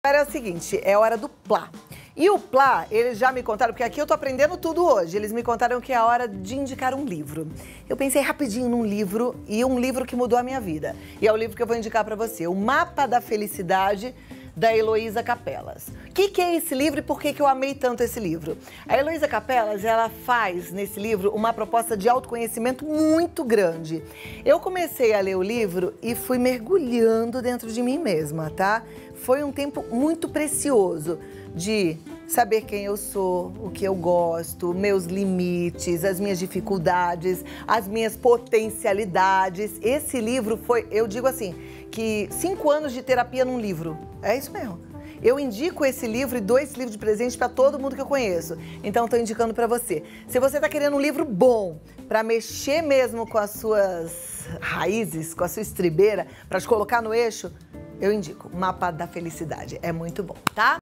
É o seguinte, é hora do Plá. E o Plá, eles já me contaram, porque aqui eu tô aprendendo tudo hoje, eles me contaram que é a hora de indicar um livro. Eu pensei rapidinho num livro, e um livro que mudou a minha vida. E é o livro que eu vou indicar pra você, O Mapa da Felicidade, da Heloísa Capelas. O que é esse livro e por que eu amei tanto esse livro? A Heloísa Capelas, ela faz nesse livro uma proposta de autoconhecimento muito grande. Eu comecei a ler o livro e fui mergulhando dentro de mim mesma, tá? Foi um tempo muito precioso de saber quem eu sou, o que eu gosto, meus limites, as minhas dificuldades, as minhas potencialidades. Esse livro foi, eu digo assim, que 5 anos de terapia num livro. É isso mesmo. Eu indico esse livro e dou esse livro de presente para todo mundo que eu conheço. Então, estou indicando para você. Se você está querendo um livro bom, para mexer mesmo com as suas raízes, com a sua estribeira, para te colocar no eixo, eu indico Mapa da Felicidade. É muito bom, tá?